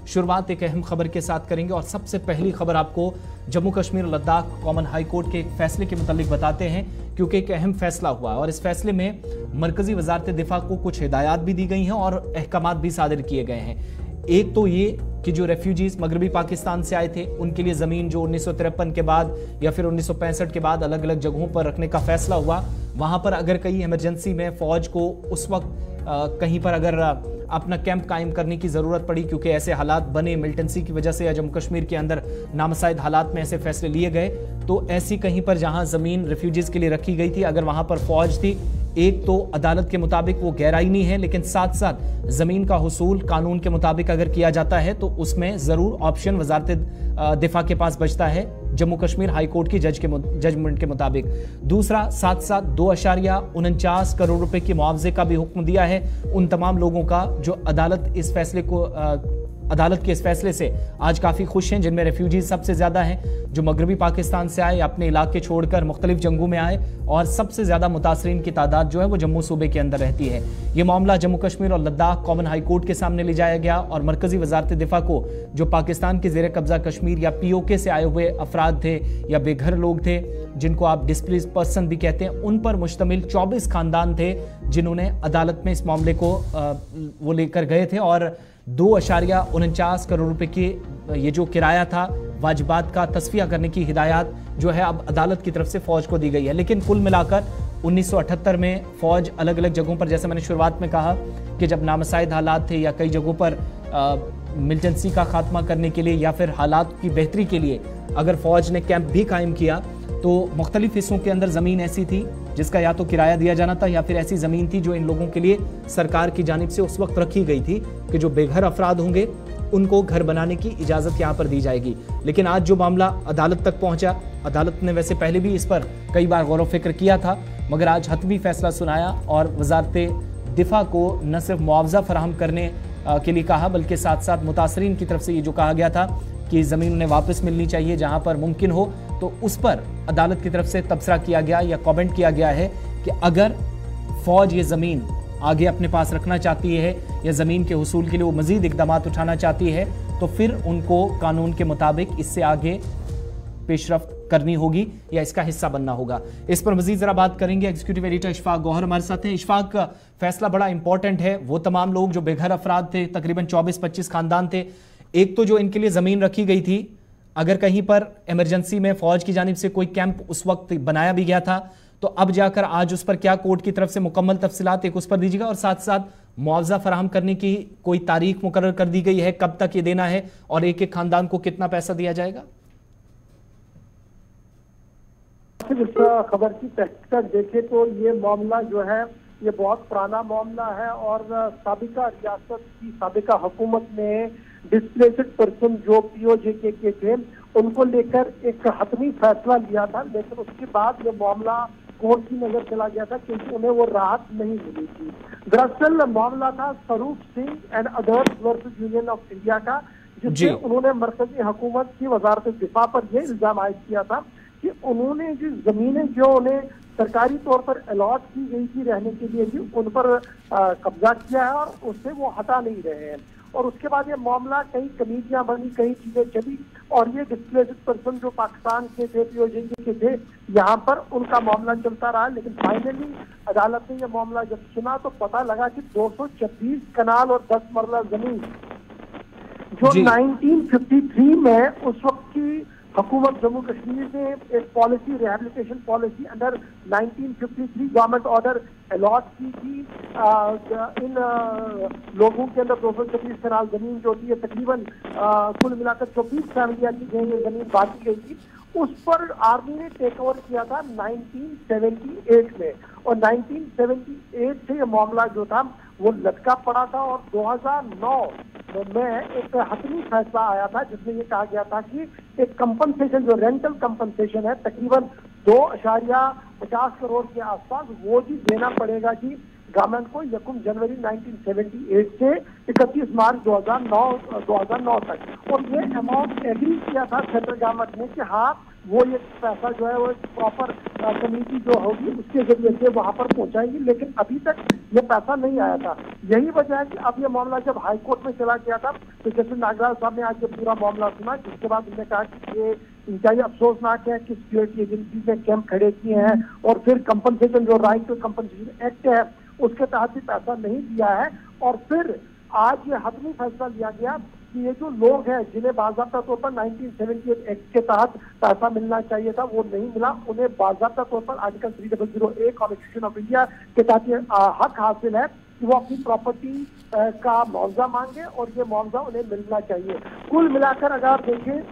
शुरुआत एक अहम खबर के साथ करेंगे और सबसे पहली खबर आपको जम्मू कश्मीर और लद्दाख कॉमन हाई कोर्ट के एक फैसले के मुतालिक बताते हैं, क्योंकि एक अहम फैसला हुआ और इस फैसले में मरकजी वजारत दिफा को कुछ हिदायत भी दी गई हैं और अहकामात भी सादिर किए गए हैं। एक तो ये कि जो रेफ्यूजीज मगरबी पाकिस्तान से आए थे उनके लिए जमीन जो 1953 के बाद या फिर 1965 के बाद अलग अलग जगहों पर रखने का फैसला हुआ, वहां पर अगर कहीं इमरजेंसी में फौज को उस वक्त कहीं पर अगर अपना कैंप कायम करने की जरूरत पड़ी, क्योंकि ऐसे हालात बने मिलिटेंसी की वजह से या जम्मू कश्मीर के अंदर नामसाइद हालात में ऐसे फैसले लिए गए, तो ऐसी कहीं पर जहां जमीन रेफ्यूजीज के लिए रखी गई थी, अगर वहां पर फौज थी, एक तो अदालत के मुताबिक वो गैर आईनी है, लेकिन साथ साथ जमीन का हुसूल कानून के मुताबिक अगर किया जाता है तो उसमें जरूर ऑप्शन वजारत दिफा के पास बचता है जम्मू कश्मीर हाई कोर्ट की जजमेंट के मुताबिक। दूसरा, साथ साथ 2.49 करोड़ रुपए की मुआवजे का भी हुक्म दिया है उन तमाम लोगों का जो अदालत के इस फैसले से आज काफी खुश हैं, जिनमें रेफ्यूजीज सबसे ज्यादा हैं, जो मगरबी पाकिस्तान से आए, अपने इलाके छोड़कर मुख्तलिफ जंगों में आए, और सबसे ज्यादा मुतासरीन की तादाद जो है वो जम्मू सूबे के अंदर रहती है। ये मामला जम्मू कश्मीर और लद्दाख कॉमन हाई कोर्ट के सामने ले जाया गया और मरकजी वजारत दिफा को जो पाकिस्तान के जेर कब्जा कश्मीर या POK से आए हुए अफराद थे या बेघर लोग थे, जिनको आप डिस्प्लेस्ड पर्सन भी कहते हैं, उन पर मुश्तमिल 24 खानदान थे जिन्होंने अदालत में इस मामले को वो लेकर गए थे और 2.49 करोड़ रुपए की ये जो किराया था वाजिबात का तस्फिया करने की हिदायत जो है अब अदालत की तरफ से फौज को दी गई है। लेकिन कुल मिलाकर 1978 में फौज अलग अलग जगहों पर, जैसे मैंने शुरुआत में कहा कि जब नामसाइद हालात थे या कई जगहों पर मिलिटेंसी का खात्मा करने के लिए या फिर हालात की बेहतरी के लिए अगर फौज ने कैंप भी कायम किया, तो मुख्तलिफ हिस्सों के अंदर ज़मीन ऐसी थी जिसका या तो किराया दिया जाना था या फिर ऐसी ज़मीन थी जो इन लोगों के लिए सरकार की जानिब से उस वक्त रखी गई थी कि जो बेघर अफराद होंगे उनको घर बनाने की इजाज़त यहाँ पर दी जाएगी। लेकिन आज जो मामला अदालत तक पहुँचा, अदालत ने वैसे पहले भी इस पर कई बार गौर व फिक्र किया था, मगर आज हतमी फैसला सुनाया और वजारत दिफा को न सिर्फ मुआवजा फराहम करने के लिए कहा, बल्कि साथ साथ मुतासरीन की तरफ से ये जो कहा गया था कि ज़मीन उन्हें वापस मिलनी चाहिए जहां पर मुमकिन हो, तो उस पर अदालत की तरफ से तबसरा किया गया या कमेंट किया गया है कि अगर फौज ये ज़मीन आगे अपने पास रखना चाहती है या ज़मीन के हुसूल के लिए वो मज़ीद इक़दाम उठाना चाहती है, तो फिर उनको कानून के मुताबिक इससे आगे पेशरफ्त करनी होगी या इसका हिस्सा बनना होगा। इस पर मज़ीद ज़रा बात करेंगे। एग्जीक्यूटिव एडिटर इशफाक गौहर हमारे साथ हैं। इशफाक, फैसला बड़ा इंपॉर्टेंट है। वो तमाम लोग जो बेघर अफराद थे, तकरीबन 24-25 खानदान थे, एक तो जो इनके लिए ज़मीन रखी गई थी, अगर कहीं पर इमरजेंसी में फौज की जानिब से कोई कैंप उस वक्त बनाया भी गया था, तो अब जाकर आज उस पर क्या कोर्ट की तरफ से मुकम्मल तफसीलात एक उस पर दीजिएगा, और साथ साथ मुआवजा फराहम करने की कोई तारीख मुकर्रर कर दी गई है, कब तक ये देना है और एक एक खानदान को कितना पैसा दिया जाएगा? इस खबर की तहकीकात देखें तो ये मामला जो है ये बहुत पुराना मामला है और साबिका रियासत की साबिका हुकूमत ने डिस्प्लेस्ड पर्सन जो POK के थे उनको लेकर एक हतमी फैसला लिया था, लेकिन उसके बाद ये मामला कोर्ट की नजर चला गया था क्योंकि उन्हें वो राहत नहीं मिली थी। दरअसल मामला था Swaroop Singh and others versus Union of India का, जिसमें उन्होंने मरकजी हुकूमत की वजारत दिफा पर यह इल्जाम आयद किया था कि उन्होंने जिस जमीनें जो उन्हें सरकारी तौर पर अलॉट की गई थी रहने के लिए भी उन पर कब्जा किया है और उससे वो हटा नहीं रहे हैं। और उसके बाद ये मामला कई कमेटियां बनी, कई चीजें चली और ये डिस्प्लेस्ड पर्सन जो पाकिस्तान के थे, POK के थे, यहाँ पर उनका मामला चलता रहा। लेकिन फाइनली अदालत ने यह मामला जब सुना तो पता लगा कि 226 कनाल और 10 मरला जमीन जो 1953 में उस वक्त की हुकूमत जम्मू कश्मीर ने एक policy, rehabilitation policy under 1953 government order allot की थी इन लोगों के अंदर 226 कनाल जमीन जो होती है तकरीबन कुल मिलाकर 24 फैमिलियां की गई जमीन बांटी गई थी, उस पर आर्मी ने टेक ओवर किया था 1978 में और 1978 से ये मामला जो था वो लटका पड़ा था और 2009 में एक हतमी फैसला आया था जिसमें ये कहा गया था कि एक कंपनसेशन जो रेंटल कंपनसेशन है तकरीबन 2.50 करोड़ के आसपास वो जी देना पड़ेगा जी गार्मेंट को यकुम जनवरी 1978 से 31 मार्च 2009 तक। और ये अमाउंट एग्री किया था सेंट्रल गवर्नमेंट ने कि हाँ वो ये पैसा जो है वो प्रॉपर कमेटी जो होगी उसके जरिए से वहां पर पहुंचाएगी, लेकिन अभी तक ये पैसा नहीं आया था। यही वजह है कि अब ये मामला जब हाई कोर्ट में चला गया था तो जस्टिस नागराज साहब ने आज ये पूरा मामला सुना, जिसके बाद उन्होंने कहा कि ये इनका ये अफसोसनाक है कि सिक्योरिटी एजेंसी ने कैंप खड़े किए हैं और फिर कंपनसेशन जो राइट टू कंपनसेशन एक्ट है उसके तहत भी पैसा नहीं दिया है। और फिर आज ये हतमी फैसला लिया गया कि ये जो लोग हैं जिन्हें बाज़ाब्ता तौर पर 1978 एक्ट के तहत पैसा मिलना चाहिए था वो नहीं मिला, उन्हें बाज़ाब्ता तौर पर आर्टिकल 3008 कॉन्स्टिट्यूशन ऑफ इंडिया के तहत ये हक हासिल है कि वो अपनी प्रॉपर्टी का मुआवजा मांगे और ये मुआवजा उन्हें मिलना चाहिए। कुल मिलाकर अगर आप देखें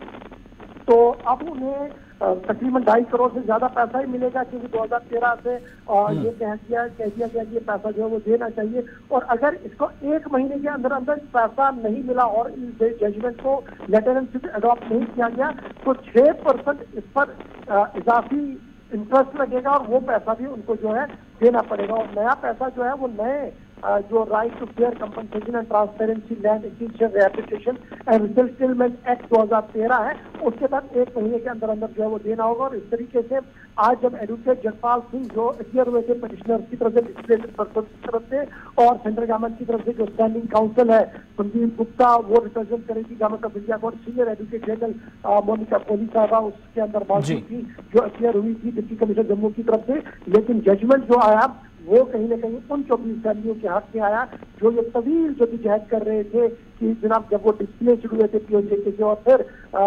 तो अब उन्हें तकरीबन 2.5 करोड़ से ज्यादा पैसा ही मिलेगा, क्योंकि 2013 से ये कह दिया गया कि ये पैसा जो है वो देना चाहिए। और अगर इसको 1 महीने के अंदर अंदर पैसा नहीं मिला और इस जजमेंट को लेटर एंड सिट अडॉप्ट नहीं किया गया तो 6% इस पर इजाफी इंटरेस्ट लगेगा और वो पैसा भी उनको जो है देना पड़ेगा। और नया पैसा जो है वो नए जो right to fair compensation and transparency land acquisition rehabilitation and resettlement act 2013 है उसके तहत 1 महीने के अंदर अंदर जो है वो देना होगा। और इस तरीके से आज जब एडवोकेट जगपाल सिंह जो अपीयर हुए थे पटिशनर की तरफ से, डिस्प्लेस्ड पर्सन की तरफ से और सेंट्रल गवर्नमेंट की तरफ से जो स्टैंडिंग काउंसिल है संदीप गुप्ता वो रिप्रेजेंट करेगी गवर्नमेंट ऑफ इंडिया को, senior advocate general Monika Kohli साहबा उसके अंदर मौजूद थी जो अपीयर हुई थी डिप्टी कमिश्नर जम्मू की तरफ से। लेकिन जजमेंट जो आया वो कहीं ना कहीं उन 24 फैमिलियों के हाथ में आया जो ये तवील जद्दोजहद कर रहे थे कि जनाब जब वो डिस्प्ले शुरू हुए थे पीओजे के और फिर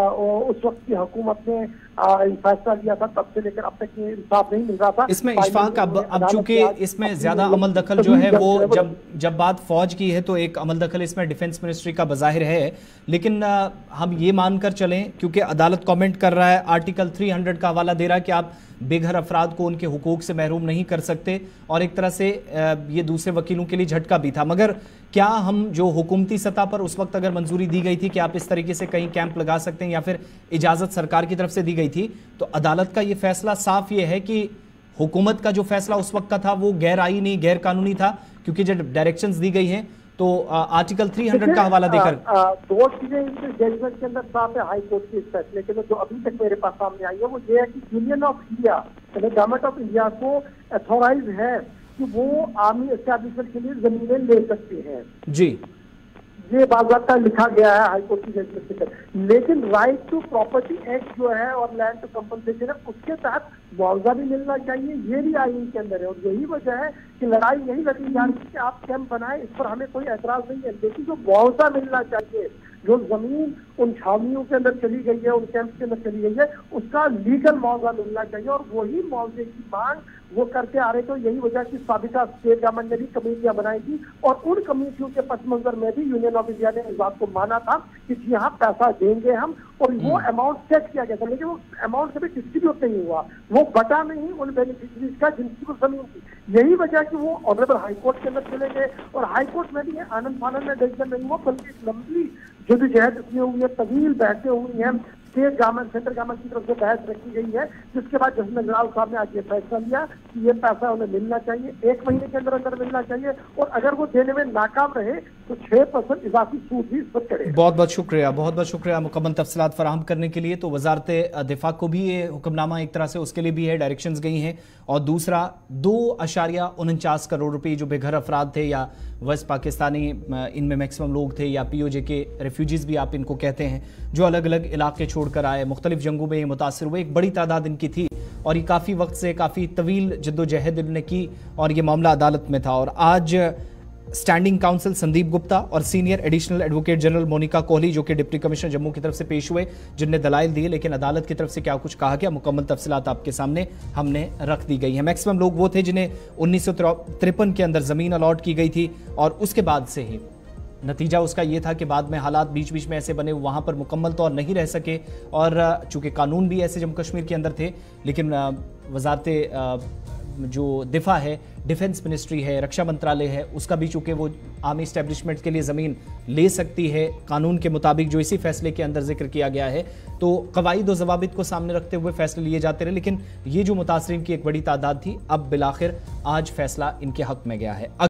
उस वक्त की हुकूमत ने फैसला लिया था तब से लेकर अब तक ये इंसाफ नहीं मिल रहा था। इसमें इशफाक अब चूंकि इसमें ज्यादा अमल दखल जो है वो जब बात फौज की है तो एक अमल दखल इसमें डिफेंस मिनिस्ट्री का बज़ाहिर है, लेकिन हम ये मानकर चलें क्योंकि अदालत कमेंट कर रहा है, आर्टिकल 300 का हवाला दे रहा है कि आप बेघर अफराद को उनके हुकूक से महरूम नहीं कर सकते, और एक तरह से ये दूसरे वकीलों के लिए झटका भी था। मगर क्या हम जो हुकूमती सतह पर उस वक्त अगर मंजूरी दी गई थी कि आप इस तरीके से कहीं कैंप लगा सकते हैं या फिर इजाजत सरकार की तरफ से दी गई थी, तो अदालत का ये फैसला साफ ये है कि हुकूमत का जो फैसला उस वक्त का था वो गैर आईनी गैर कानूनी था, क्योंकि जब डायरेक्शंस दी गई हैं तो आर्टिकल 300 का हवाला देकर दो चीजें इस जजमेंट के अंदर साफ है हाई कोर्ट के इस फैसले के जो अभी तक मेरे पास सामने आई है वो ये है कि Union of India government of India को अथॉराइज है कि वो आर्मी एस्टैब्लिशमेंट के लिए जमीनें ले सकते हैं जी, ये बाकायदा लिखा गया है हाईकोर्ट की जजमेंट के तहत। लेकिन राइट टू प्रॉपर्टी एक्ट जो है और लैंड टू कंपनसेशन है उसके तहत मुआवजा भी मिलना चाहिए, ये भी आईन के अंदर है। और यही वजह है कि लड़ाई यही लड़ी जा रही है कि आप कैंप बनाए, इस पर हमें कोई एतराज नहीं है, लेकिन जो मुआवजा मिलना चाहिए, जो जमीन उन छावनियों के अंदर चली गई है, उन कैंप के अंदर चली गई है, उसका लीगल मुआवजा मिलना चाहिए। और वही मुआवजे की मांग वो करते आ रहे थे। यही वजह की साबिका स्टेट गवर्नमेंट ने भी कमेटियां बनाई थी और उन कमेटियों के पस मंजर में भी यूनियन ऑफ इंडिया ने इस बात को माना था कि यहाँ पैसा देंगे हम, और वो अमाउंट सेट किया गया था। लेकिन वो अमाउंट कभी डिस्ट्रीब्यूट नहीं हुआ, वो बटा नहीं उन बेनिफिशरीज का जिनकी वो जमीन थी। यही वजह कि वो ऑनरेबल हाईकोर्ट के अंदर चले गए और हाईकोर्ट में भी आनंद फानंद में डिसीजन नहीं हुआ, बल्कि लंबी जद्दोजहद इसमें हुई है, तवील बहसें हुई हैं, स्टेट गवर्नमेंट सेंट्रल गवर्नमेंट की तरफ से बहस रखी गई है, जिसके बाद जस्टिस नगराल साहब ने आज ये फैसला लिया कि ये पैसा उन्हें मिलना चाहिए, 1 महीने के अंदर अंदर मिलना चाहिए, और अगर वो देने में नाकाम रहे तो 6% इजाफी सूद भी इस पर चढ़े। बहुत बहुत शुक्रिया मुकम्मल तफसीलात फराहम करने के लिए। तो वजारत दिफा को भी ये हुक्मनामा एक तरह से उसके लिए भी है, डायरेक्शंस गई हैं, और दूसरा 2.49 करोड़ रुपए जो बेघर अफराद थे या वेस्ट पाकिस्तानी इनमें मैक्सिमम लोग थे या पीओजे के रेफ्यूजीज भी आप इनको कहते हैं, जो अलग अलग इलाके छोड़कर आए, मुख्तलिफ जंगों में ये मुतासर हुए, एक बड़ी तादाद इनकी थी और ये काफ़ी वक्त से काफ़ी तवील जद्दोजहद इन्होंने की और ये मामला अदालत में था। और आज स्टैंडिंग काउंसिल संदीप गुप्ता और senior additional advocate general Monika Kohli जो कि डिप्टी कमिश्नर जम्मू की तरफ से पेश हुए, जिनने दलाइल दिए, लेकिन अदालत की तरफ से क्या कुछ कहा गया, मुकम्मल तफसीलात आपके सामने हमने रख दी गई है। मैक्सिमम लोग वो थे जिन्हें 1953 के अंदर ज़मीन अलॉट की गई थी और उसके बाद से ही नतीजा उसका ये था कि बाद में हालात बीच बीच में ऐसे बने वहाँ पर मुकम्मल तौर नहीं रह सके, और चूँकि कानून भी ऐसे जम्मू कश्मीर के अंदर थे, लेकिन वजारत जो दिफा है, डिफेंस मिनिस्ट्री है, रक्षा मंत्रालय है, उसका भी चूँकि वो आर्मी इस्टेब्लिशमेंट के लिए ज़मीन ले सकती है कानून के मुताबिक, जो इसी फैसले के अंदर जिक्र किया गया है, तो कवायद और ज़वाबित को सामने रखते हुए फैसले लिए जाते रहे। लेकिन ये जो मुतासरीन की एक बड़ी तादाद थी, अब बिलाखिर आज फैसला इनके हक में गया है।